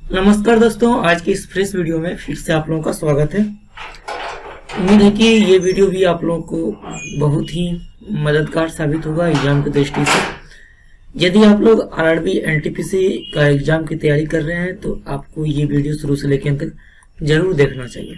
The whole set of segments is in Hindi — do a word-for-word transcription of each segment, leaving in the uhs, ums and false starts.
नमस्कार दोस्तों, आज की इस फ्रेश वीडियो में फिर से आप लोगों का स्वागत है। उम्मीद है कि ये वीडियो भी आप लोगों को बहुत ही मददगार साबित होगा एग्जाम की दृष्टि से। यदि आप लोग आरआरबी एनटीपीसी का एग्जाम की तैयारी कर रहे हैं तो आपको ये वीडियो शुरू से लेकर अंत तक जरूर देखना चाहिए।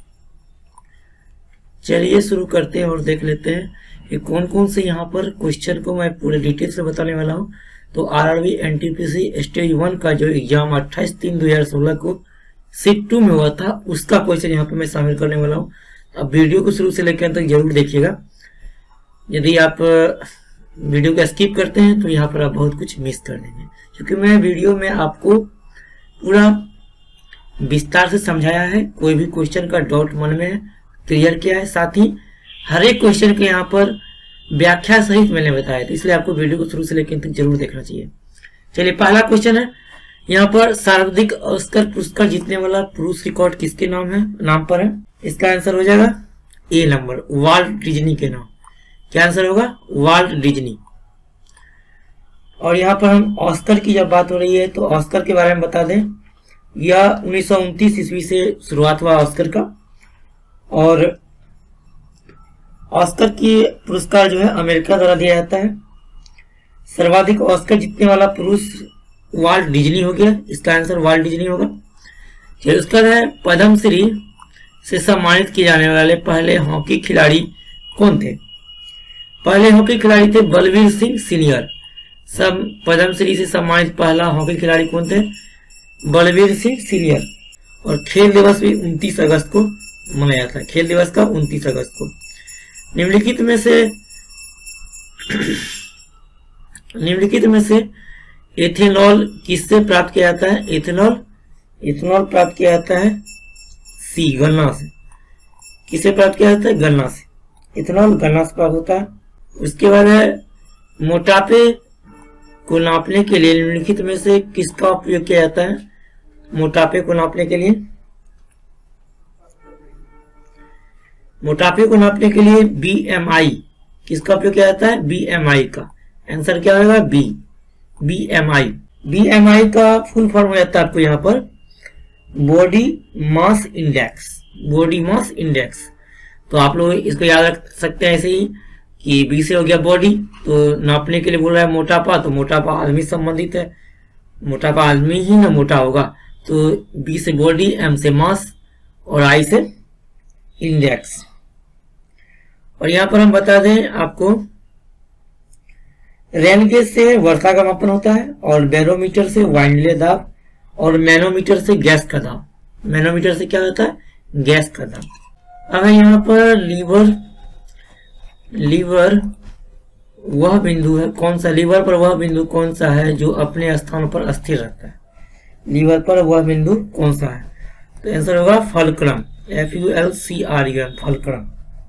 चलिए शुरू करते हैं और देख लेते हैं कि कौन कौन से यहाँ पर क्वेश्चन को मैं पूरे डिटेल से बताने वाला हूँ। तो आरआरबी एनटीपीसी स्टेज वन का जो एग्जाम अट्ठाईस तीन दो हजार सोलह को सीट टू में हुआ था, उसका क्वेश्चन यहाँ पे मैं शामिल करने वाला हूँ। अब वीडियो को शुरू से लेकर अंत तक जरूर देखिएगा। यदि आप वीडियो को स्किप करते हैं तो यहाँ पर आप बहुत कुछ मिस कर देंगे, क्योंकि मैं वीडियो में आपको पूरा विस्तार से समझाया है। कोई भी क्वेश्चन का डाउट मन में क्लियर किया है, साथ ही हर एक क्वेश्चन के यहाँ पर व्याख्या सहित मैंने बताया था, इसलिए आपको वीडियो को शुरू से लेकर तक जरूर देखना चाहिए। चलिए, पहला क्वेश्चन है यहाँ पर, सर्वाधिक ऑस्कर पुरस्कार जीतने वाला पुरुष रिकॉर्ड किसके नाम है नाम पर है? इसका आंसर हो जाएगा ए नंबर, वाल्ट डिज्नी के नाम। क्या आंसर होगा? Walt Disney. और यहाँ पर हम ऑस्कर की जब बात हो रही है तो ऑस्कर के बारे में बता दें, यह उन्नीस सौ उनतीस ईस्वी से शुरुआत हुआ ऑस्कर का, और ऑस्कर की पुरस्कार जो है अमेरिका द्वारा दिया जाता है। सर्वाधिक ऑस्कर जीतने वाला पुरुष वाल्ट डिज्नी हो गया, इसका आंसर वाल्ट डिज्नी होगा। फिर उसका है, पद्मश्री से सम्मानित किए जाने वाले पहले हॉकी खिलाड़ी कौन थे? पहले हॉकी खिलाड़ी थे बलवीर सिंह सीनियर। सब पद्मश्री से सम्मानित पहला हॉकी खिलाड़ी कौन थे? बलवीर सिंह सीनियर। और खेल दिवस भी उनतीस अगस्त को मनाया जाता है, खेल दिवस का उनतीस अगस्त को। निम्नलिखित में से निम्नलिखित में से एथेनॉल किससे प्राप्त किया जाता है? एथेनॉल एथेनॉल प्राप्त किया जाता है सी, गन्ना से। किससे प्राप्त किया जाता है? गन्ना से। एथेनॉल गन्ना से प्राप्त होता है। उसके बाद है, मोटापे को नापने के लिए निम्नलिखित में से किसका उपयोग किया जाता है? मोटापे को नापने के लिए मोटापे को नापने के लिए बी एम आई किसका उपयोग किया जाता है? बी एम आई का। आंसर क्या होगा? B B M I. B M I का फुल फॉर्म हो जाता है आपको यहाँ पर body mass index. Body mass index. तो आप लोग इसको याद रख सकते हैं ऐसे ही कि बी से हो गया बॉडी, तो नापने के लिए बोल रहा है मोटापा, तो मोटापा आदमी संबंधित है, मोटापा आदमी ही ना मोटा होगा। तो बी से बॉडी, एम से मास और आई से इंडेक्स। और यहां पर हम बता दें आपको, रेन गेज से वर्षा का मापन होता है, और बैरोमीटर से वायुमंडलीय दाब, और मैनोमीटर से गैस का दाब। मैनोमीटर से क्या होता है? गैस का दाब। अब यहाँ पर लीवर लीवर वह बिंदु है, कौन सा? लीवर पर वह बिंदु कौन सा है जो अपने स्थान पर स्थिर रहता है? लीवर पर वह बिंदु कौन सा है? तो आंसर होगा fulcrum, F U L C R U M, fulcrum.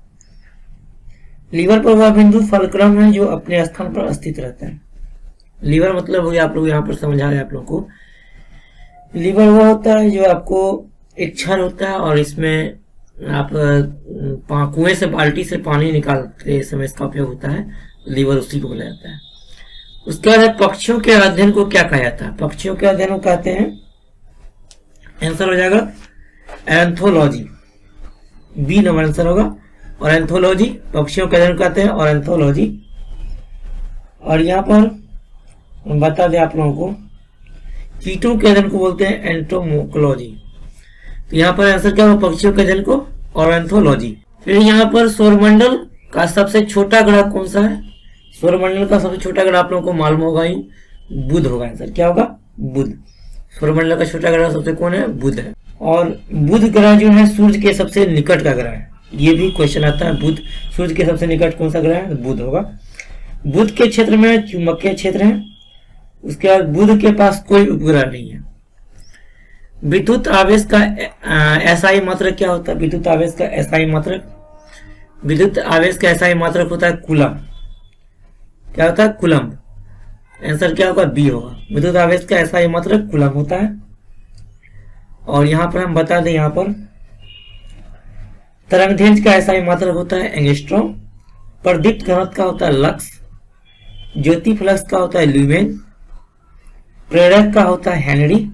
Lever पर वह बिंदु फलक्रम है जो अपने स्थान पर स्थित रहता है। लीवर मतलब हो गया, आप लोग यहाँ पर समझा रहे हैं आप लोग को, लीवर वह होता है जो आपको एक छड़ होता है, और इसमें आप कुएं से बाल्टी से पानी निकालते समय इसका उपयोग होता है, लीवर उसी को बोला जाता है। उसके बाद पक्षियों के अध्ययन को क्या कहा जाता है? पक्षियों के अध्ययन को कहते हैं, आंसर हो जाएगा एंथोलॉजी, बी नंबर आंसर होगा। और एंथोलॉजी पक्षियों के अध्ययन कहते हैं, और एंथोलॉजी। और यहाँ पर बता दें आप लोगों को, कीटों के अध्ययन को बोलते हैं एंटोमोकोलॉजी। तो यहाँ पर आंसर क्या होगा? पक्षियों के अध्ययन को और एंथोलॉजी। फिर यहाँ पर सौरमंडल का सबसे छोटा ग्रह कौन सा है? सौरमंडल का सबसे छोटा ग्रह आप लोगों को मालूम होगा ही, बुध होगा। आंसर क्या होगा? बुध। सौरमंडल का छोटा ग्रह सबसे कौन है? बुध है। और बुध ग्रह जो है सूर्य के सबसे निकट का ग्रह है। ये भी क्वेश्चन आता है, बुध सूर्य के सबसे निकट कौन सा ग्रह है? बुध होगा। बुध के क्षेत्र में चुंबकीय क्षेत्र है। उसके बाद बुध के पास कोई उपग्रह नहीं है। विद्युत आवेश का एसआई मात्रक क्या होता है? विद्युत आवेश का एसआई मात्रक विद्युत आवेश का एसआई मात्रक होता है कूलम। क्या होता है? कूलम। आंसर क्या होगा? बी होगा। विद्युत आवेश का एसआई मात्रक कूलम होता है। और यहाँ पर हम बता दें, यहाँ पर तरंगदैर्घ्य का एसआई मात्रक होता है एंगस्ट्रॉम। प्रदीप्त घनत्व का होता है लक्स। ज्योति फ्लक्स का होता है ल्यूमेन। प्रेरक का होता है हेनरी।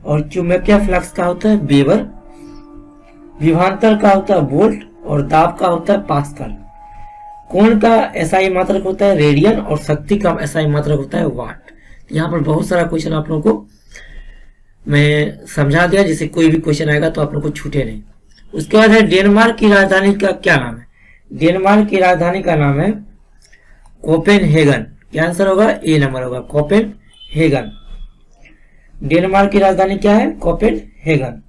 और चुंबकीय फ्लक्स का होता है वेबर, विभवांतर का होता है वोल्ट और दाब का होता है पास्कल। कोण का एसआई मात्रक होता है रेडियन और शक्ति का एसआई मात्रक होता है वाट। यहाँ पर बहुत सारा क्वेश्चन आप लोगों को मैं समझा दिया, जिससे कोई भी क्वेश्चन आएगा तो आप लोग को छूटे नहीं। उसके बाद है डेनमार्क की राजधानी का क्या नाम है? डेनमार्क की राजधानी का नाम है कोपेनहेगन। क्या आंसर होगा? ए नंबर होगा, कोपेनहेगन। डेनमार्क की राजधानी क्या है? कोपेनहेगन।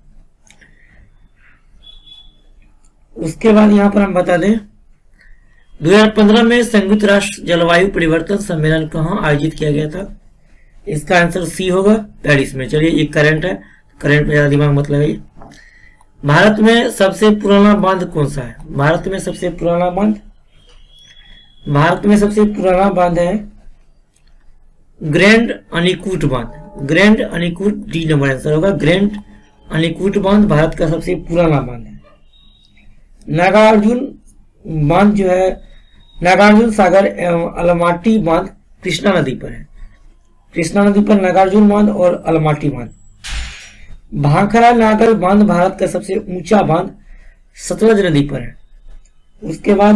उसके बाद यहाँ पर हम बता दें दो हज़ार पंद्रह में संयुक्त राष्ट्र जलवायु परिवर्तन सम्मेलन कहाँ आयोजित किया गया था? इसका आंसर सी होगा, पेरिस में। चलिए, ये करंट है, करंट में ज्यादा दिमाग मत लगाइए। भारत में सबसे पुराना बांध कौन सा है? भारत में सबसे पुराना बांध भारत में सबसे पुराना बांध है ग्रैंड अनिकूट बांध। Grand Anicut, D number answer होगा। ग्रैंड अनिकूट बांध भारत का सबसे पुराना बांध है। नागार्जुन बांध जो है, नागार्जुन सागर एवं अलमाटी बांध कृष्णा नदी पर है। कृष्णा नदी पर नागार्जुन बांध और अलमाटी बांध। भाखरा नागर बांध भारत का सबसे ऊंचा बांध सतलज नदी पर है। उसके बाद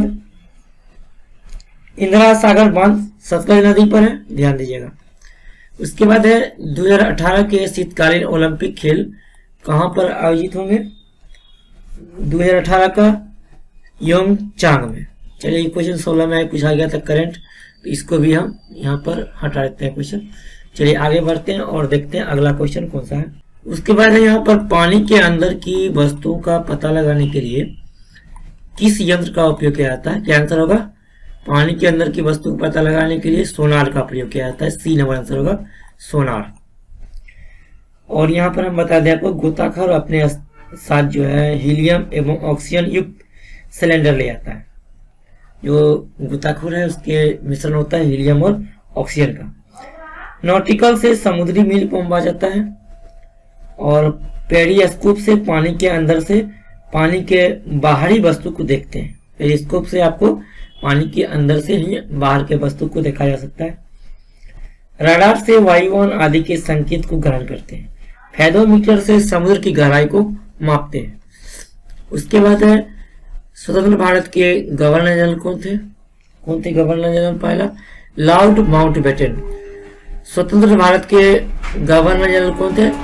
इंदिरा सागर बांध सतलज नदी पर है, ध्यान दीजिएगा। उसके बाद है दो हज़ार अठारह के शीतकालीन ओलंपिक खेल कहां पर आयोजित होंगे? दो हज़ार अठारह का योंगचांग में। चलिए, ये क्वेश्चन सोलह में पूछा गया था करंट, तो इसको भी हम यहाँ पर हटा देते हैं क्वेश्चन। चलिए आगे बढ़ते हैं और देखते हैं अगला क्वेश्चन कौन सा है। उसके बाद है यहाँ पर पानी के अंदर की वस्तुओं का पता लगाने के लिए किस यंत्र का उपयोग किया जाता है? क्या आंसर होगा? पानी के अंदर की वस्तु का पता लगाने के लिए सोनार का प्रयोग किया जाता है। सी नंबर आंसर होगा, सोनार। और यहाँ पर हम बता दें आपको, गोताखोर अपने साथ जो है हीलियम एवं ऑक्सीजन युक्त सिलेंडर ले आता है। जो गोताखोर है उसके मिश्रण होता है हीलियम और ऑक्सीजन का। नॉटिकल से समुद्री मील पहुंचा जाता है और पेरिस्कोप से पानी के अंदर से पानी के बाहरी वस्तु को देखते हैं। पेरिस्कोप से आपको पानी के अंदर से ही बाहर के वस्तु को देखा जा सकता है। रडार से वायुयान आदि के संकेत को ग्रहण करते हैं। फेदोमीटर से समुद्र की गहराई को मापते हैं। उसके बाद है स्वतंत्र भारत के गवर्नर जनरल कौन थे? कौन थे गवर्नर जनरल? पहला लॉर्ड माउंटबेटन। स्वतंत्र भारत के गवर्नर जनरल कौन थे?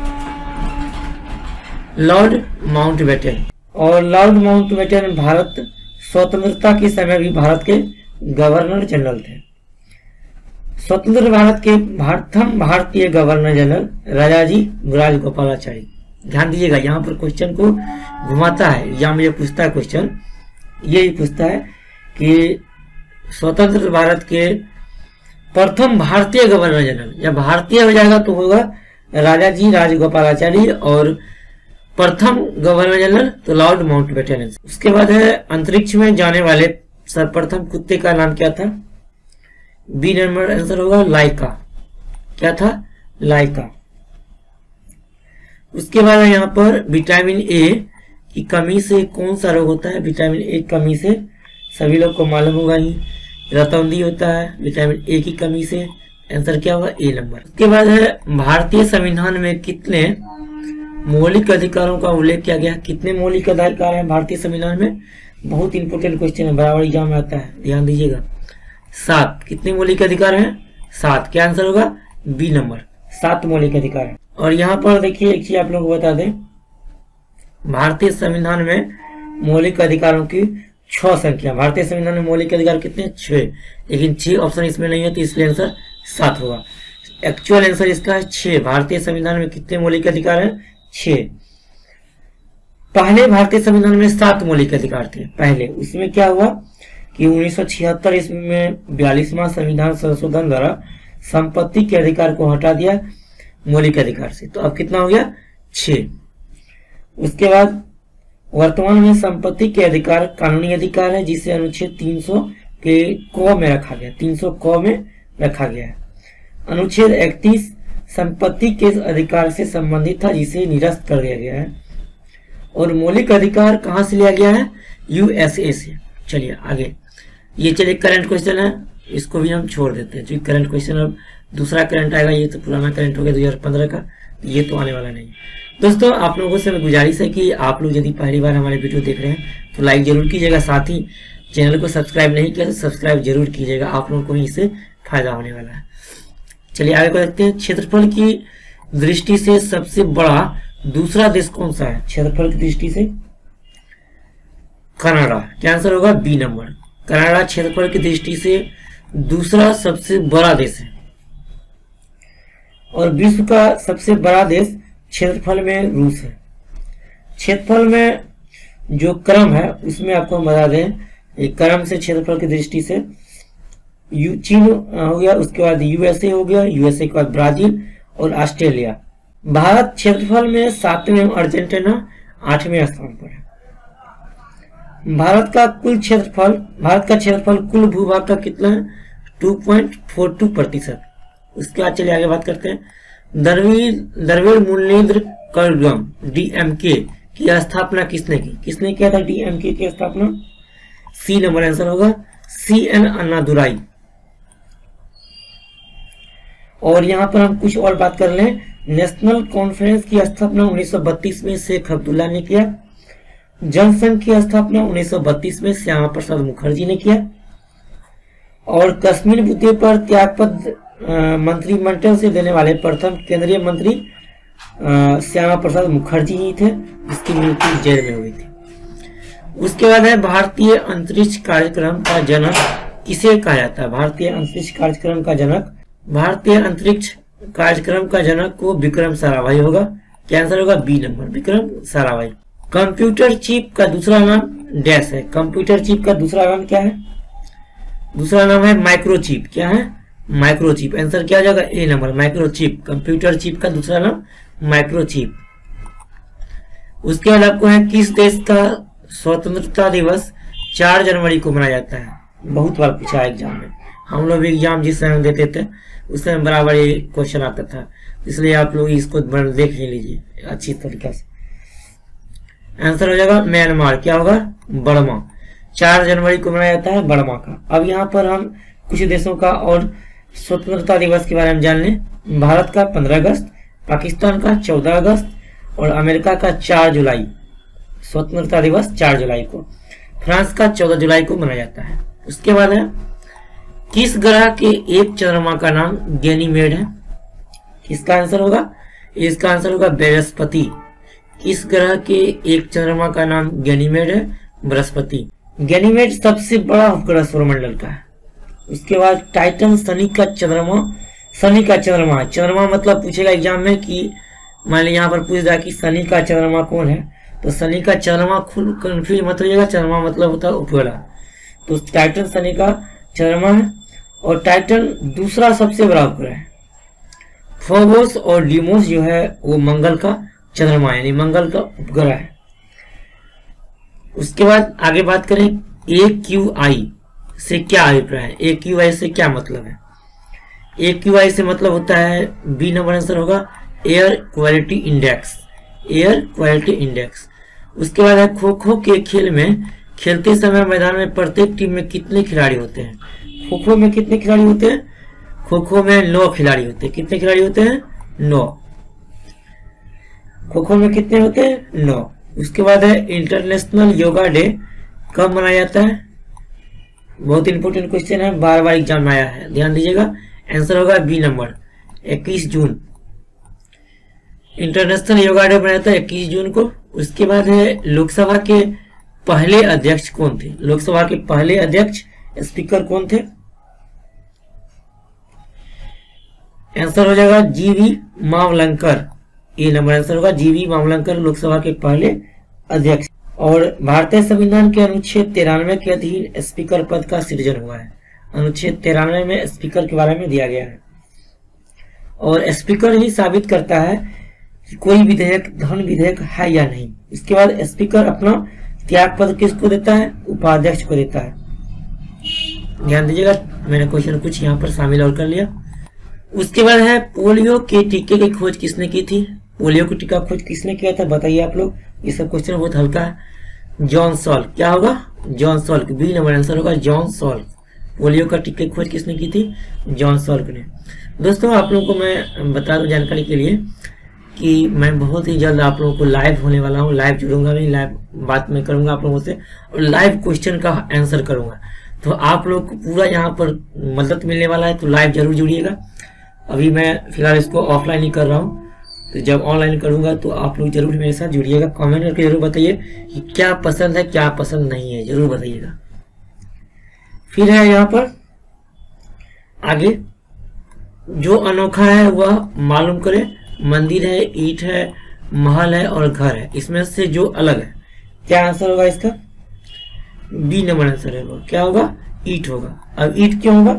Lord Mountbatten. और लॉर्ड माउंटबेटन भारत स्वतंत्रता के समय भी भारत के गवर्नर जनरल थे। स्वतंत्र भारत के प्रथम भारतीय गवर्नर जनरल राजाजी राजगोपालाचारी। ध्यान दीजिएगा, यहाँ पर क्वेश्चन को घुमाता है, या मुझे पूछता है क्वेश्चन, यही पूछता है कि स्वतंत्र भारत के प्रथम भारतीय गवर्नर जनरल, या भारतीय हो जाएगा तो होगा राजाजी राजगोपालाचारी, और प्रथम गवर्नर जनरल तो लॉर्ड माउंटबेटन। उसके बाद है अंतरिक्ष में जाने वाले सर्वप्रथम कुत्ते का नाम क्या था? बी नंबर आंसर होगा, लाइका। क्या था? लाइका। उसके बाद यहाँ पर विटामिन ए की कमी से कौन सा रोग होता है? विटामिन ए की कमी से सभी लोग को मालूम होगा ही, रतौंधी होता है विटामिन ए की कमी से। आंसर क्या होगा? A number. उसके बाद है भारतीय संविधान में कितने मौलिक अधिकारों का उल्लेख किया गया? कितने मौलिक अधिकार हैं भारतीय संविधान में? बहुत इंपोर्टेंट क्वेश्चन है, बराबर एग्जाम में आता है, ध्यान दीजिएगा। सात। कितने मौलिक अधिकार हैं? सात। क्या आंसर होगा? बी नंबर, सात मौलिक अधिकार है। और यहाँ पर देखिए एक चीज आप लोगों को बता दें, भारतीय संविधान में मौलिक अधिकारों की छह संख्या। भारतीय संविधान में मौलिक अधिकार कितने? छह, लेकिन छह ऑप्शन इसमें नहीं है तो इसलिए आंसर सात होगा। एक्चुअल आंसर इसका है छह। भारतीय संविधान में कितने मौलिक अधिकार हैं? छह। पहले भारतीय संविधान में सात मौलिक अधिकार थे पहले। उसमें क्या हुआ कि उन्नीस सौ छिहत्तर ईस्वी में बयालीसवां संविधान संशोधन द्वारा संपत्ति के अधिकार को हटा दिया मौलिक अधिकार से, तो अब कितना हो गया? छह। उसके बाद वर्तमान में संपत्ति के अधिकार कानूनी अधिकार है, जिसे अनुच्छेद तीन सौ के क में रखा गया, तीन सौ क में रखा गया है। अनुच्छेद इकतीस संपत्ति के अधिकार से संबंधित था, जिसे निरस्त कर दिया गया है। और मौलिक अधिकार कहां से लिया गया है? यूएसए से। चलिए आगे, ये चलिए करंट क्वेश्चन है, इसको भी हम छोड़ देते हैं क्योंकि करंट क्वेश्चन अब दूसरा करंट आएगा, ये तो पुराना करंट हो गया दो हजार पंद्रह का, ये तो आने वाला नहीं। दोस्तों आप लोगों से गुजारिश है कि आप लोग यदि पहली बार हमारे वीडियो देख रहे हैं तो लाइक जरूर कीजिएगा, साथ ही चैनल को सब्सक्राइब नहीं किया तो सब्सक्राइब जरूर कीजिएगा, आप लोगों को ही इससे फायदा होने वाला है। चलिए आगे को देखते हैं। क्षेत्रफल की दृष्टि से सबसे बड़ा दूसरा देश कौन सा है? क्षेत्रफल की दृष्टि से कनाडा। क्या आंसर होगा? B number. कनाडा क्षेत्रफल की दृष्टि से दूसरा सबसे बड़ा देश है। और विश्व का सबसे बड़ा देश क्षेत्रफल में रूस है। क्षेत्रफल में जो क्रम है उसमें आपको हम बता दें, एक क्रम से क्षेत्रफल की दृष्टि से यू चीन हो गया, उसके बाद यूएसए हो गया, यूएसए के बाद ब्राजील और ऑस्ट्रेलिया। भारत क्षेत्रफल में सातवें और अर्जेंटीना आठवें स्थान पर है। भारत का कुल क्षेत्रफल भारत का क्षेत्रफल कुल भूभाग का कितना है? टू पॉइंट फोर टू प्रतिशत। उसके बाद चलिए आगे बात करते हैं। द्रविड़ मूल्येंद्र कड़गम डीएमके की स्थापना किसने की? किसने किया था डीएमके की स्थापना? सी नंबर आंसर होगा, सी एन अन्नादुराई। और यहाँ पर हम कुछ और बात कर लें। नेशनल कॉन्फ्रेंस की स्थापना उन्नीस सौ बत्तीस में शेख अब्दुल्ला ने किया। जनसंघ की स्थापना उन्नीस सौ बत्तीस में श्यामा प्रसाद मुखर्जी ने किया। और कश्मीर मुद्दे पर त्यागपत्र मंत्रिमंडल से देने वाले प्रथम केंद्रीय मंत्री श्यामा प्रसाद मुखर्जी ही थे, जिसकी मृत्यु जेल में हुई थी। उसके बाद है भारतीय अंतरिक्ष कार्यक्रम का जनक किसे कहा जाता है? भारतीय अंतरिक्ष कार्यक्रम का जनक भारतीय अंतरिक्ष कार्यक्रम का जनक को विक्रम साराभाई होगा। क्या आंसर होगा? B number, Vikram Sarabhai. Computer chip का दूसरा नाम डैश है। कंप्यूटर चिप का दूसरा नाम क्या है? दूसरा नाम है माइक्रोचिप। क्या है? माइक्रोचिप। आंसर क्या आ जाएगा? A number, microchip. Computer chip का दूसरा नाम माइक्रोचिप। उसके बाद आपको है किस देश का स्वतंत्रता दिवस चार जनवरी को मनाया जाता है? बहुत बार पूछा है एग्जाम में। हम लोग भी एग्जाम जिस समय देते थे उस समय बराबर ये क्वेश्चन आता था, इसलिए आप लोग इसको देख ही लीजिए अच्छी तरीके से। आंसर हो जाएगा म्यांमार। क्या होगा? बर्मा। चार जनवरी को मनाया जाता है बर्मा का। अब यहाँ पर हम कुछ देशों का और स्वतंत्रता दिवस के बारे में जान लें। भारत का पंद्रह अगस्त, पाकिस्तान का चौदह अगस्त और अमेरिका का चार जुलाई। स्वतंत्रता दिवस चार जुलाई को। फ्रांस का चौदह जुलाई को मनाया जाता है। उसके बाद है किस ग्रह के एक चंद्रमा का नाम गैनीमेड है? किसका आंसर होगा? इसका आंसर होगा बृहस्पति। किस ग्रह के एक चंद्रमा का नाम गैनीमेड है? बृहस्पति। गैनीमेड सबसे बड़ा उपग्रह सौरमंडल का है। उसके बाद टाइटन शनि का चंद्रमा शनि का चंद्रमा है। चंद्रमा मतलब पूछेगा एग्जाम में कि मान लीजिए यहाँ पर पूछ दिया कि शनि का चंद्रमा कौन है, तो शनि का चंद्रमा खुद कंफ्यूज मत होइएगा। चंद्रमा मतलब होता है उपग्रह, तो टाइटन शनि का चंद्रमा है। और टाइटन दूसरा सबसे बड़ा उपग्रह है। फोबोस और डीमोस जो है वो मंगल का चंद्रमा यानी मंगल का उपग्रह है। उसके बाद आगे बात करें ए क्यू आई से क्या अभिप्राय है? ए क्यू आई से क्या मतलब है? ए क्यू आई से मतलब होता है, बी नंबर आंसर होगा, air quality index. Air quality index. उसके बाद है खो खो के खेल में खेलते समय मैदान में प्रत्येक टीम में कितने खिलाड़ी होते हैं? खो खो में कितने खिलाड़ी होते हैं? खो खो में नौ खिलाड़ी होते हैं। कितने खिलाड़ी होते हैं? नौ। खो खो में कितने होते हैं? नौ। उसके बाद है इंटरनेशनल योगा डे कब मनाया जाता है? बहुत इंपोर्टेंट क्वेश्चन है, बार बार एग्जाम में आया है, ध्यान दीजिएगा। आंसर होगा बी नंबर, इक्कीस जून। इंटरनेशनल योगा डे मनाया था इक्कीस जून को। उसके बाद है लोकसभा के पहले अध्यक्ष कौन थे? लोकसभा के पहले अध्यक्ष स्पीकर कौन थे? आंसर हो जाएगा जीवी मावलंकर। ये नंबर आंसर होगा, जीवी मावलंकर लोकसभा के पहले अध्यक्ष। और भारतीय संविधान के अनुच्छेद तिरानवे के अधीन स्पीकर पद का सृजन हुआ है। अनुच्छेद तिरानवे में स्पीकर के बारे में दिया गया है और स्पीकर ही साबित करता है कि कोई विधेयक धन विधेयक है या नहीं। इसके बाद स्पीकर अपना त्याग पद किसको देता है? उपाध्यक्ष को देता है। ध्यान दीजिएगा, मैंने क्वेश्चन कुछ यहाँ पर शामिल और कर लिया। उसके बाद है पोलियो के टीके की खोज किसने की थी? पोलियो की टीका खोज किसने किया था बताइए आप लोग। ये सब क्वेश्चन बहुत हल्का है। John Salk. क्या होगा? John Salk. B number answer होगा, जॉन सॉल्क। पोलियो का टीके की खोज किसने की थी? जॉन सॉल्क ने। दोस्तों आप लोगों को मैं बता दूं जानकारी के लिए कि मैं बहुत ही जल्द आप लोगों को लाइव होने वाला हूँ, लाइव जुड़ूंगा, मैं लाइव बात मैं करूंगा आप लोगों से और लाइव क्वेश्चन का आंसर करूंगा। तो आप लोग को पूरा यहाँ पर मदद मिलने वाला है, तो लाइव जरूर जुड़िएगा। अभी मैं फिलहाल इसको ऑफलाइन ही कर रहा हूँ, तो जब ऑनलाइन करूंगा तो आप लोग जरूर मेरे साथ जुड़िएगा। कमेंट करके जरूर बताइए कि क्या पसंद है क्या पसंद नहीं है, जरूर बताइएगा। फिर है यहाँ पर आगे, जो अनोखा है वह मालूम करे। मंदिर है, ईंट है, महल है और घर है, इसमें से जो अलग है। क्या आंसर होगा इसका? बी नंबर आंसर है। क्या होगा? ईंट होगा। अब ईंट क्यों होगा?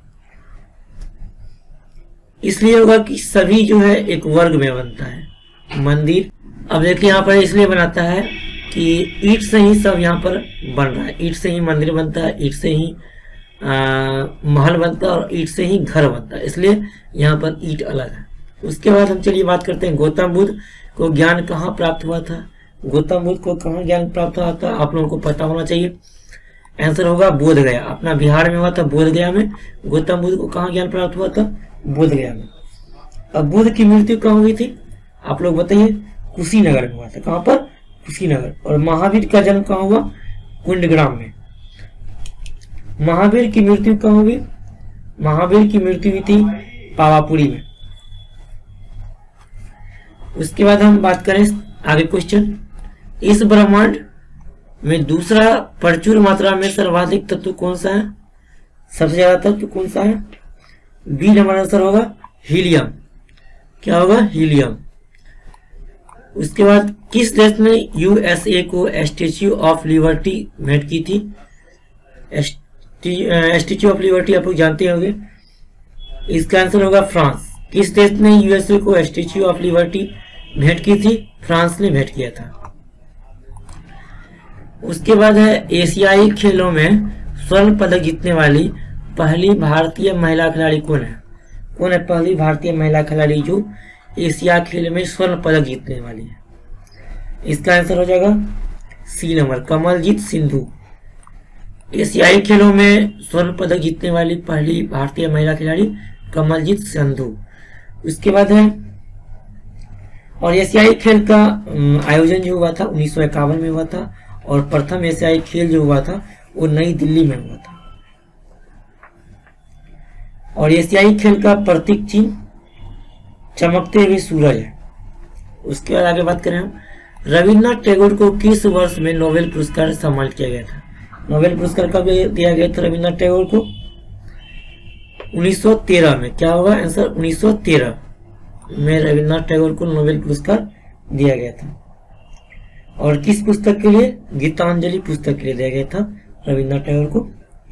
इसलिए होगा कि सभी जो है एक वर्ग में बनता है। मंदिर, अब देखिए यहाँ पर इसलिए बनाता है कि ईंट से ही सब यहाँ पर बन रहा है, ईंट से ही मंदिर बनता है, ईंट से ही आ, महल बनता है और ईंट से ही घर बनता है, इसलिए यहाँ पर ईंट अलग है। उसके बाद हम चलिए बात करते हैं, गौतम बुद्ध को ज्ञान कहाँ प्राप्त हुआ था? गौतम बुद्ध को कहाँ ज्ञान प्राप्त हुआ था? आप लोगों को पता होना चाहिए। आंसर होगा बोध गया। अपना बिहार में हुआ था, बोध गया में। गौतम बुद्ध को कहाँ ज्ञान प्राप्त हुआ था? बोध गया में। अब बुद्ध की मृत्यु कहाँ हुई थी? आप लोग बताइए। कुशीनगर में हुआ था। कहाँ पर? कुशीनगर। और महावीर का जन्म कहाँ हुआ? कुंडग्राम में। महावीर की मृत्यु कहाँ हुई? महावीर की मृत्यु हुई थी पावापुरी में। उसके बाद हम बात करें आगे क्वेश्चन, इस ब्रह्मांड में दूसरा प्रचुर मात्रा में सर्वाधिक तत्व कौन सा है? सबसे ज्यादा तत्व कौन सा है? बी नंबर आंसर होगा हीलियम। क्या होगा? हीलियम। उसके बाद किस देश ने यूएसए को स्टैच्यू ऑफ लिबर्टी भेंट की थी? स्टैच्यू ऑफ लिबर्टी आप लोग जानते होंगे, इसका आंसर होगा फ्रांस। किस देश ने यूएसए को स्टैच्यू ऑफ लिबर्टी भेंट की थी? फ्रांस ने भेंट किया था। उसके बाद है एशियाई खेलों में स्वर्ण पदक जीतने वाली पहली भारतीय महिला खिलाड़ी कौन है? कौन है पहली भारतीय महिला खिलाड़ी जो एशिया खेल में स्वर्ण पदक जीतने वाली है? इसका आंसर हो जाएगा सी नंबर, कमलजीत सिंधु। एशियाई खेलों में स्वर्ण पदक जीतने वाली पहली भारतीय महिला खिलाड़ी कमलजीत सिंधु। उसके बाद है, और एशियाई खेल का आयोजन जो हुआ था उन्नीस सौ इक्यावन में हुआ था और प्रथम एशियाई खेल जो हुआ था वो नई दिल्ली में हुआ था। और एशियाई खेल का प्रतीक चिन्ह चमकते हुए सूरज है। उसके बाद आगे बात करें हम, रविन्द्रनाथ टैगोर को किस वर्ष में नोबेल पुरस्कार सम्मानित किया गया था? नोबेल पुरस्कार कब दिया गया था रविन्द्रनाथ टैगोर को? उन्नीस सौ तेरह में। क्या होगा आंसर? उन्नीस सौ तेरह में रविन्द्रनाथ टैगोर को नोबेल पुरस्कार दिया गया था। और किस पुस्तक के लिए? गीतांजलि पुस्तक के लिए दिया गया था रविन्द्रनाथ टैगोर को।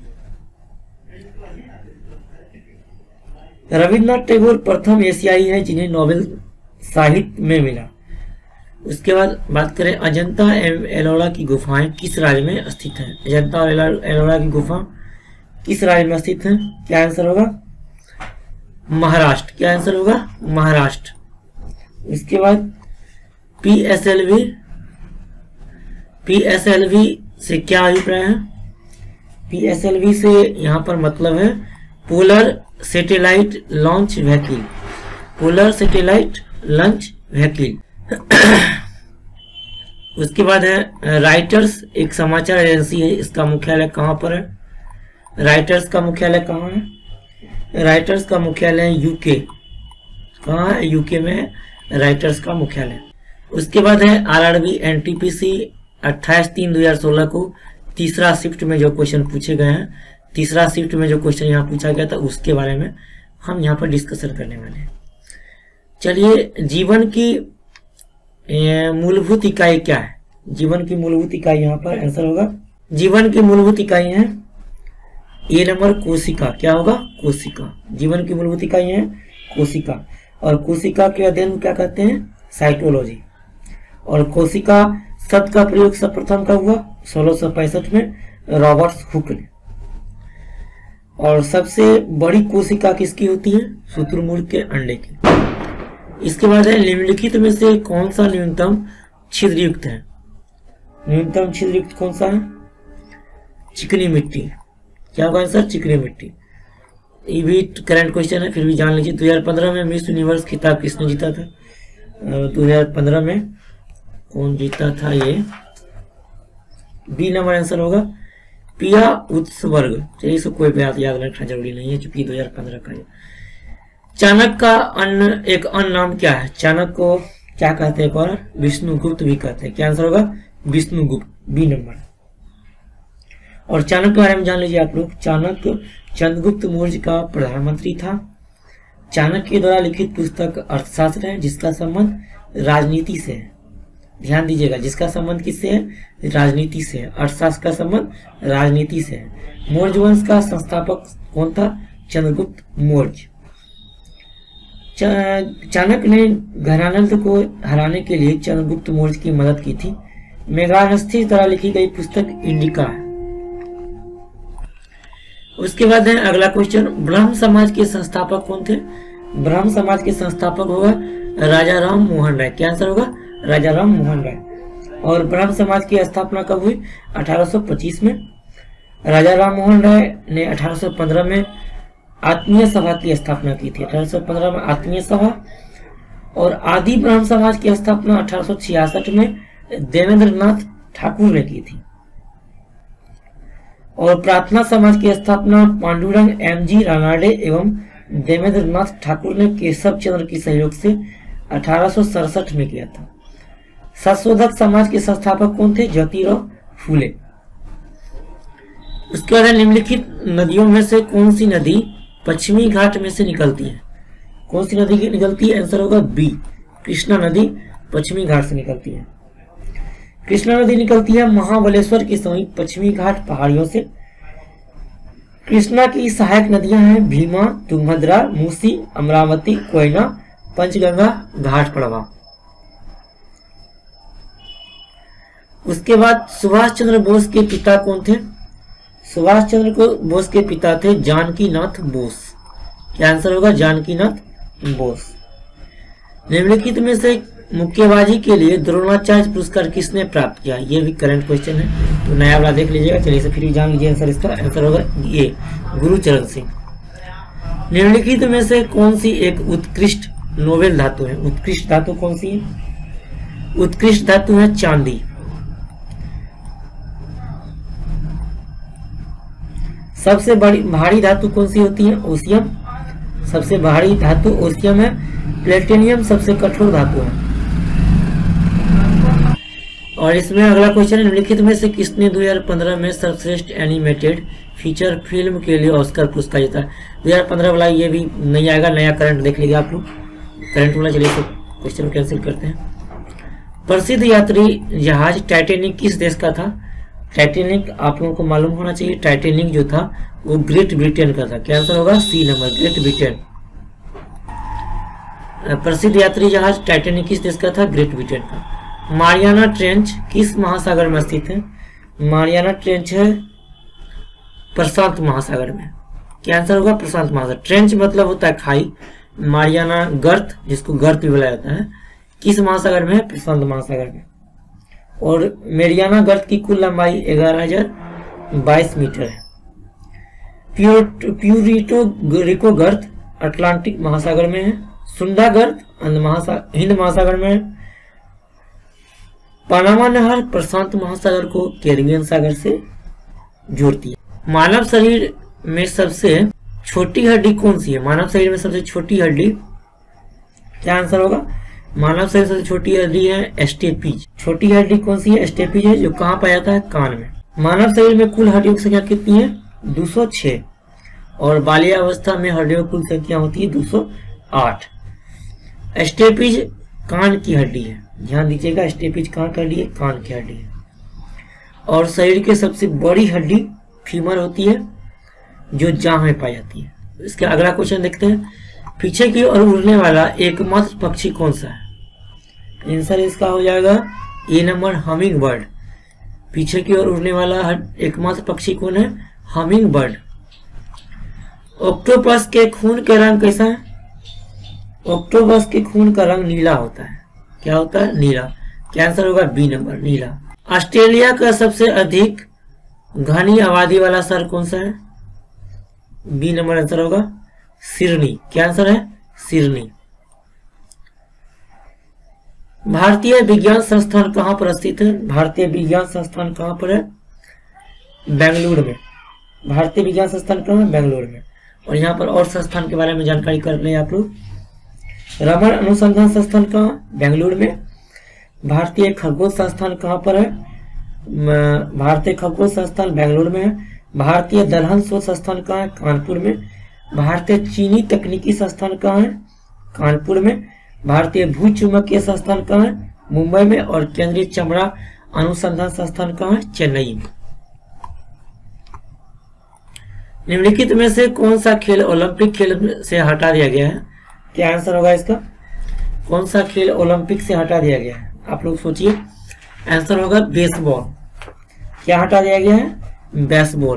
रविन्द्रनाथ टैगोर प्रथम एशियाई है जिन्हें नोबेल साहित्य में मिला। उसके बाद बात करें, अजंता एवं एलोरा की गुफाएं किस राज्य में स्थित हैं? अजंता और एलोरा की गुफा किस राज्य में स्थित है? क्या आंसर होगा? महाराष्ट्र। क्या आंसर होगा? महाराष्ट्र। इसके बाद पीएसएलवी, पीएसएलवी से क्या अभिप्राय है? पीएसएलवी से यहाँ पर मतलब है polar satellite launch vehicle, polar satellite launch vehicle. उसके बाद है राइटर्स, एक समाचार एजेंसी है, इसका मुख्यालय कहाँ पर है? राइटर्स का मुख्यालय कहाँ है? राइटर्स का मुख्यालय यूके। कहाँ है? यूके में है राइटर्स का मुख्यालय। उसके बाद है आरआरबी एनटीपीसी अट्ठाईस तीन दो हजार सोलह को तीसरा शिफ्ट में जो क्वेश्चन पूछे गए हैं, तीसरा शिफ्ट में जो क्वेश्चन यहाँ पूछा गया था उसके बारे में हम यहाँ पर डिस्कशन करने वाले हैं। चलिए, जीवन की मूलभूत इकाई क्या है? जीवन की मूलभूत इकाई यहाँ पर आंसर होगा, जीवन की मूलभूत इकाई है ए नंबर कोशिका। क्या होगा? कोशिका। जीवन की मूलभूत इकाई है कोशिका। और कोशिका के अध्ययन को क्या कहते हैं? साइटोलॉजी। और कोशिका शब्द का प्रयोग सर्वप्रथम कब हुआ? सोलह सौ पैंसठ में रॉबर्ट हुक ने। और सबसे बड़ी कोशिका किसकी होती है? शुतुरमुर्ग के अंडे की। इसके बाद है निम्नलिखित में से कौन सा न्यूनतम छिद्रयुक्त है? न्यूनतम छिद्रयुक्त कौन सा है? चिकनी मिट्टी। क्या होगा आंसर? चिकनी मिट्टी। ये भी करंट क्वेश्चन है, फिर भी जान लीजिए। दो हजार पंद्रह में मिस यूनिवर्स खिताब किसने जीता था? दो हजार पंद्रह में कौन जीता था ये, बी नंबर आंसर होगा पिया उत्सवर्ग। चलिए इसको कोई बात याद रखना जरूरी नहीं है क्योंकि दो हजार पंद्रह का है। चाणक्य का अन्य एक अन्य नाम क्या है? चाणक्य को क्या कहते हैं? और विष्णुगुप्त भी कहते हैं। क्या आंसर होगा? Vishnugupta, B number. और चाणक्य के बारे में जान लीजिए आप लोग। चाणक्य चंद्रगुप्त मौर्य का प्रधानमंत्री था। चाणक्य के द्वारा लिखित पुस्तक अर्थशास्त्र है जिसका संबंध राजनीति से है। ध्यान दीजिएगा, जिसका संबंध किससे है? राजनीति से है। अर्थशास्त्र का संबंध राजनीति से है। मौर्य वंश का संस्थापक कौन था? चंद्रगुप्त मौर्य। चाणक्य ने घरानंद को हराने के लिए चंद्रगुप्त मौर्य की मदद की थी। मेघनास्थी द्वारा लिखी गई पुस्तक इंडिका है। उसके बाद है अगला क्वेश्चन, ब्रह्म समाज के संस्थापक कौन थे? ब्रह्म समाज के संस्थापक होगा राजा राम मोहन राय। क्या आंसर होगा? राजा राम मोहन राय। और ब्रह्म समाज की स्थापना कब हुई? अठारह सौ पच्चीस में। राजा राम मोहन राय ने अठारह सौ पंद्रह में आत्मीय सभा की स्थापना की थी। अठारह सौ पंद्रह में आत्मीय सभा। और आदि ब्रह्म समाज की स्थापना अठारह सौ छियासठ में देवेंद्र नाथ ठाकुर ने की थी। और प्रार्थना समाज की स्थापना पांडुरंग एम जी रानाडे एवं देवेंद्र नाथ ठाकुर ने केशव चंद्र के सहयोग से अठारह सौ सड़सठ में किया था। संशोधक समाज के संस्थापक कौन थे? ज्योतिराव फूले। उसके बाद निम्नलिखित नदियों में से कौन सी नदी पश्चिमी घाट में से निकलती है? कौन सी नदी निकलती है? आंसर होगा बी, कृष्णा नदी पश्चिमी घाट से निकलती है। कृष्णा नदी निकलती है महाबलेश्वर के समीप पश्चिमी घाट पहाड़ियों से। कृष्णा की सहायक नदियां हैं भीमा, तुंगभद्रा, मूसी, अमरावती, कोयना, पंचगंगा, घाट प्रवाह। उसके बाद सुभाष चंद्र बोस के पिता कौन थे? सुभाष चंद्र बोस के पिता थे जानकी नाथ बोस। क्या आंसर होगा? जानकी नाथ बोस। निम्नलिखित में से मुक्केबाजी के लिए द्रोणाचार्य पुरस्कार किसने प्राप्त किया? ये भी करंट क्वेश्चन है तो नया वाला देख लीजिएगा। चलिए इसे फिर भी जान लीजिए आंसर। इसका आंसर होगा ये गुरुचरण सिंह। निम्नलिखित में से कौन सी एक उत्कृष्ट नोबेल धातु है? उत्कृष्ट धातु कौन सी है? उत्कृष्ट धातु है चांदी। सबसे बड़ी भारी धातु कौन सी होती है? ओसियम। सबसे भारी धातु ओसियम है। प्लेटिनियम सबसे कठोर धातु है। और इसमें अगला क्वेश्चन है, निम्नलिखित में से किसने दो हज़ार पंद्रह में सर्वश्रेष्ठ एनिमेटेड फीचर फिल्म के लिए ऑस्कर पुरस्कार जीता? दो हज़ार पंद्रह वाला ये भी नहीं आएगा, नया करंट देख लीजिए आप लोग। करंट वाला चलिए तो क्वेश्चन कैंसिल करते हैं। प्रसिद्ध यात्री जहाज टाइटैनिक किस देश का था? टाइटैनिक आप लोगों को मालूम होना चाहिए, टाइटैनिक जो था वो ग्रेट ब्रिटेन का था। क्या आंसर होगा? C number, great Britain. प्रसिद्ध यात्री जहाज टाइटैनिक किस देश का था? ग्रेट ब्रिटेन का। मारियाना ट्रेंच किस महासागर में स्थित है? मारियाना ट्रेंच है प्रशांत महासागर में। क्या आंसर होगा? प्रशांत महासागर। ट्रेंच मतलब होता है खाई। मारियाना गर्त, जिसको गर्त भी बुलाया जाता है, किस महासागर में है? प्रशांत महासागर में। और मेरियाना गर्त की कुल लंबाई ग्यारह हजार बाईस मीटर है। प्यूरिटो रिको गर्त अटलांटिक महासागर में है। सुंडा गर्त हिंद महासागर में है। पनामा नहर प्रशांत महासागर को कैरिबियन सागर से जोड़ती है। मानव शरीर में सबसे छोटी हड्डी कौन सी है? मानव शरीर में सबसे छोटी हड्डी, क्या आंसर होगा? मानव शरीर सबसे छोटी हड्डी है स्टेपीज। छोटी हड्डी कौन सी है? स्टेपीज है, जो कहाँ पाया जाता है? कान में। मानव शरीर में कुल हड्डियों की संख्या कितनी है? दो सौ छह। और बाल्यावस्था में हड्डियों की कुल संख्या होती है दो सौ आठ। स्टेपीज कान की हड्डी है, ध्यान दीजिएगा। स्टेपीज कहाँ की हड्डी है? कान की हड्डी है। और शरीर की सबसे बड़ी हड्डी फीमर होती है, जो जांघ में पाई जाती है। इसका अगला क्वेश्चन देखते हैं। पीछे की ओर उड़ने वाला एकमात्र पक्षी कौन सा है? आंसर इसका हो जाएगा ए नंबर, हमिंग बर्ड। पीछे की ओर उड़ने वाला एकमात्र पक्षी कौन है? Humming bird. ऑक्टोपस के खून का रंग कैसा है? ऑक्टोपस के खून का रंग नीला होता है। क्या होता है? नीला। क्या आंसर होगा? बी नंबर, नीला। ऑस्ट्रेलिया का सबसे अधिक घनी आबादी वाला शहर कौन सा है? बी नंबर आंसर होगा सिडनी। क्या आंसर है? सिडनी। भारतीय विज्ञान संस्थान कहाँ पर स्थित है? भारतीय विज्ञान संस्थान कहाँ पर है? बेंगलुरु में। भारतीय विज्ञान संस्थान कहाँ है? बेंगलुरु में। और यहाँ पर और संस्थान के बारे में जानकारी कर लें आप लोग। रमन अनुसंधान संस्थान कहाँ? बेंगलुरु में। भारतीय खगोल संस्थान कहाँ पर है? भारतीय खगोल संस्थान बेंगलुरु में है। भारतीय दलहन शोध संस्थान कहाँ है? कानपुर में। भारतीय चीनी तकनीकी संस्थान कहाँ है? कानपुर में। भारतीय भूचुंबकीय संस्थान कहाँ है? मुंबई में। और केंद्रीय चमड़ा अनुसंधान संस्थान कहाँ है? चेन्नई में। निम्नलिखित में से कौन सा खेल ओलंपिक खेल से हटा दिया गया है? क्या आंसर होगा इसका? कौन सा खेल ओलंपिक से हटा दिया गया है? आप लोग सोचिए। आंसर होगा बेसबॉल। क्या हटा दिया गया है? बेसबॉल।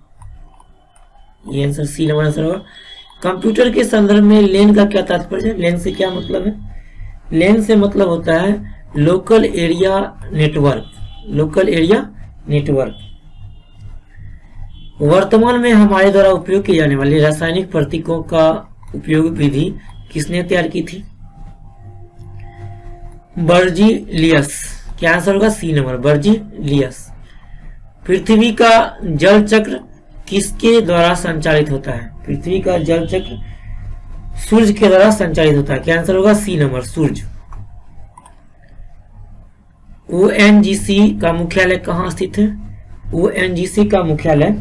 ये आंसर सी नंबर आंसर होगा। कंप्यूटर के संदर्भ में लेन का क्या तात्पर्य है? लेन से क्या मतलब है? लेन से मतलब होता है local area network. Local area network. वर्तमान में हमारे द्वारा उपयोग की जाने वाली रासायनिक प्रतीकों का उपयोग विधि किसने तैयार की थी? बर्जीलियस। क्या आंसर होगा? C number Berzelius. पृथ्वी का जल चक्र किसके द्वारा संचालित होता है? पृथ्वी का जल चक्र सूर्य के द्वारा संचालित होता है। क्या आंसर होगा? सी नंबर सूर्य। ओ एन जी सी का मुख्यालय कहाँ स्थित है? ओ एन जी सी का मुख्यालय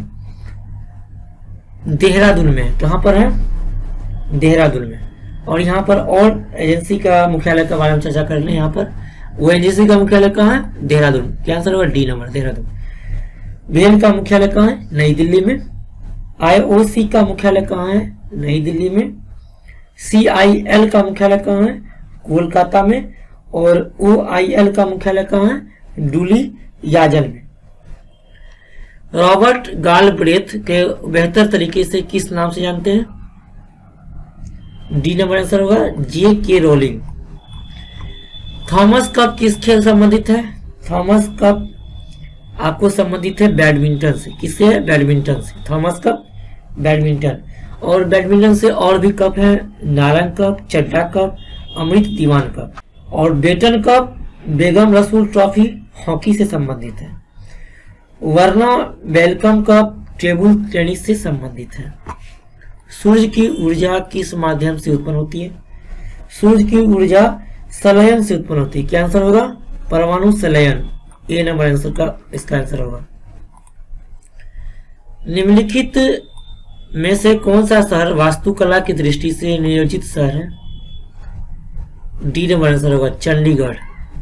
देहरादून में। कहाँ पर है? देहरादून में। और यहाँ पर और एजेंसी का मुख्यालय के बारे में चर्चा कर लें। यहाँ पर ओ एन जी सी का मुख्यालय कहाँ है? देहरादून। क्या आंसर होगा? D number Dehradun. वेन का मुख्यालय कहाँ है? नई दिल्ली में। आई ओ सी का मुख्यालय कहाँ है? नई दिल्ली में। सी आई एल का मुख्यालय कहाँ है? कोलकाता में। और ओ आई एल का मुख्यालय कहाँ है? डुली याजन में। रॉबर्ट गालब्रेथ के बेहतर तरीके से किस नाम से जानते हैं? डी नंबर आंसर होगा जे के रोलिंग। थॉमस कप किस खेल संबंधित है? थॉमस कप आपको संबंधित है बैडमिंटन से। किससे है? बैडमिंटन से। Thomas cup badminton. और बैडमिंटन से और भी कप है, Narang cup, Chadha cup, Amrit Diwan cup. और Beighton cup Begum Rasul trophy hockey से संबंधित है। वर्ना वेलकम कप टेबल टेनिस से संबंधित है। सूर्य की ऊर्जा किस माध्यम से उत्पन्न होती है? सूर्य की ऊर्जा संलयन से उत्पन्न होती है। क्या आंसर होगा? परमाणु संलयन। ए नंबर आंसर का इसका आंसर होगा। निम्नलिखित में से कौन सा शहर वास्तुकला की दृष्टि से नियोजित शहर है? डी नंबर आंसर होगा चंडीगढ़।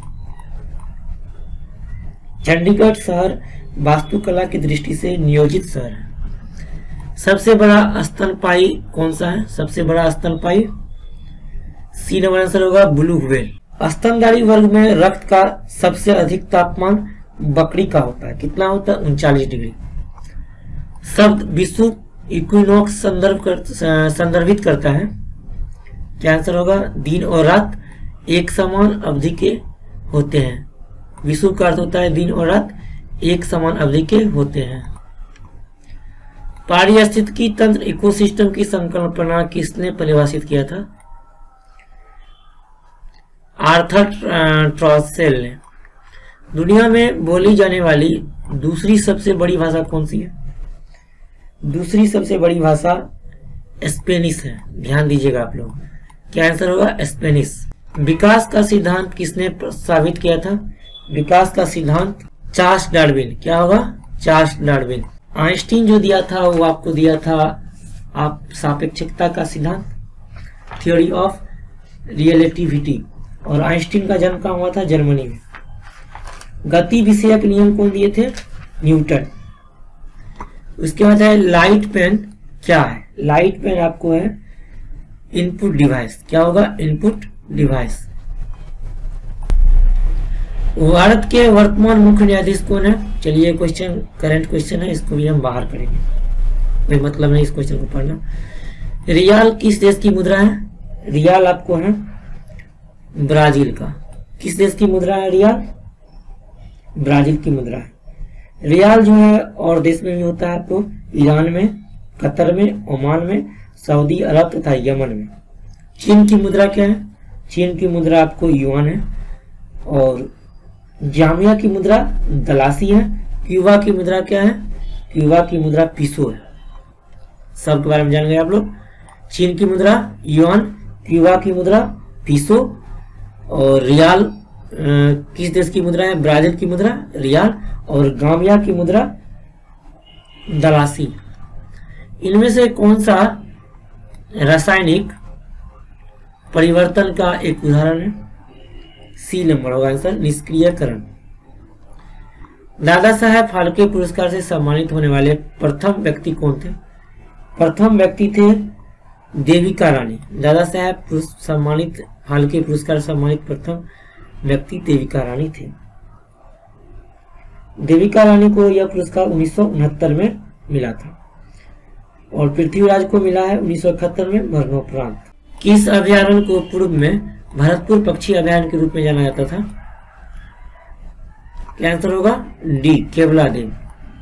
चंडीगढ़ शहर वास्तुकला की दृष्टि से नियोजित शहर है। सबसे बड़ा स्तनपायी कौन सा है? सबसे बड़ा स्तनपायी सी नंबर आंसर होगा ब्लू व्हेल। स्तनधारी वर्ग में रक्त का सबसे अधिक तापमान बकरी का होता है। कितना होता है? उनचालीस डिग्री। शब्द विषुव इक्विनॉक्स संदर्भ कर, संदर्भित करता है। क्या आंसर होगा? दिन और रात एक समान अवधि के होते हैं। विषुव का अर्थ होता है दिन और रात एक समान अवधि के होते हैं। पारिस्थितिकी तंत्र इकोसिस्टम की संकल्पना किसने परिभाषित किया था? आर्थर ट्रॉसेल ने। दुनिया में बोली जाने वाली दूसरी सबसे बड़ी भाषा कौन सी है? दूसरी सबसे बड़ी भाषा स्पेनिश है। ध्यान दीजिएगा आप लोग। क्या आंसर होगा? स्पेनिश। विकास का सिद्धांत किसने साबित किया था? विकास का सिद्धांत चार्ल्स डार्विन। क्या होगा? Charles Darwin. आइंस्टीन जो दिया था वो आपको दिया था आप सापेक्षता का सिद्धांत, थ्योरी ऑफ रिलेटिविटी। और आइंस्टीन का जन्म कहाँ हुआ था? जर्मनी में। गति विषयक नियम कौन दिए थे? न्यूटन। उसके बाद है लाइट पेन क्या है? लाइट पेन आपको है इनपुट डिवाइस। क्या होगा? Input device. भारत के वर्तमान मुख्य न्यायाधीश कौन है? चलिए क्वेश्चन करंट क्वेश्चन है, इसको भी हम बाहर करेंगे, कोई मतलब नहीं इस क्वेश्चन को पढ़ना। रियाल किस देश की मुद्रा है? रियाल आपको है ब्राजील का। किस देश की मुद्रा है रियाल? ब्राजील की मुद्रा है। रियाल जो है और देश में भी होता है आपको, ईरान में, कतर में, ओमान में, सऊदी अरब तथा यमन में। चीन की मुद्रा क्या है? चीन की मुद्रा आपको युआन है। और जामिया की मुद्रा दलासी है। क्यूबा की मुद्रा क्या है? क्यूबा की मुद्रा पीसो है। सबके बारे में जान गए आप लोग। चीन की मुद्रा युआन, क्यूबा की मुद्रा पीसो, और रियाल किस देश की मुद्रा है? ब्राजील की मुद्रा रियाल, और गाम्बिया की मुद्रा दलासी। इनमें से कौन सा रासायनिक परिवर्तन का एक उदाहरण है? सी नंबर होगा आंसर, निष्क्रियकरण। दादा साहब फाल्के पुरस्कार से सम्मानित होने वाले प्रथम व्यक्ति कौन थे? प्रथम व्यक्ति थे देविका रानी। दादा साहब सम्मानित फाल्के पुरस्कार सम्मानित प्रथम व्यक्ति देविका रानी थे। देविका रानी को यह पुरस्कार उन्नीस सौ उनहत्तर में मिला था, और पृथ्वीराज को मिला है उन्नीस सौ इकहत्तर में मरणोपरांत। किस अभयारण्य को पूर्व में भरतपुर पक्षी अभयारण्य के रूप में जाना जाता था? क्या आंसर होगा? डी, केवलादेव।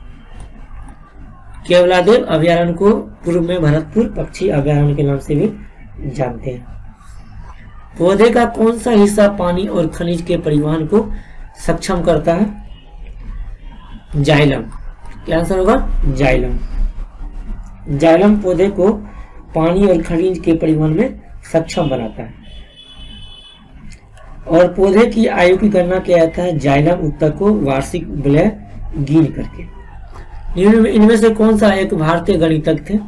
केवलादेव अभयारण्य को पूर्व में भरतपुर पक्षी अभयारण्य के नाम से भी जानते हैं। पौधे का कौन सा हिस्सा पानी और खनिज के परिवहन को सक्षम करता है? जाइलम। क्या आंसर होगा? जाइलम। जाइलम पौधे को पानी और खनिज के परिवहन में सक्षम बनाता है। और पौधे की आयु की गणना किया जाता है जाइलम उत्तक को वार्षिक विलय गिन करके। इनमें से कौन सा एक भारतीय गणितज्ञ थे?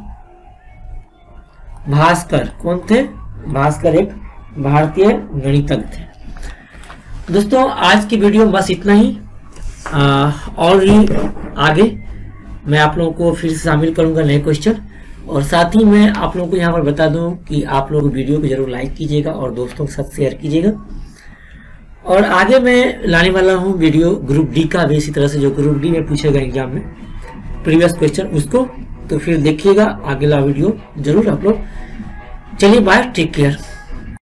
भास्कर। कौन थे? भास्कर एक भारतीय गणितज्ञ थे। दोस्तों आज की वीडियो बस इतना ही। आ, और भी आगे मैं आप लोगों को फिर से शामिल करूंगा नए क्वेश्चन, और साथ ही मैं आप लोगों को यहाँ पर बता दूं कि आप लोग वीडियो को जरूर लाइक कीजिएगा और दोस्तों के साथ शेयर कीजिएगा। और आगे मैं लाने वाला हूँ वीडियो ग्रुप डी का भी, इसी तरह से जो ग्रुप डी में पूछेगा एग्जाम में प्रीवियस क्वेश्चन उसको, तो फिर देखिएगा अगला वीडियो जरूर आप लोग। चलिए बाय, टेक केयर।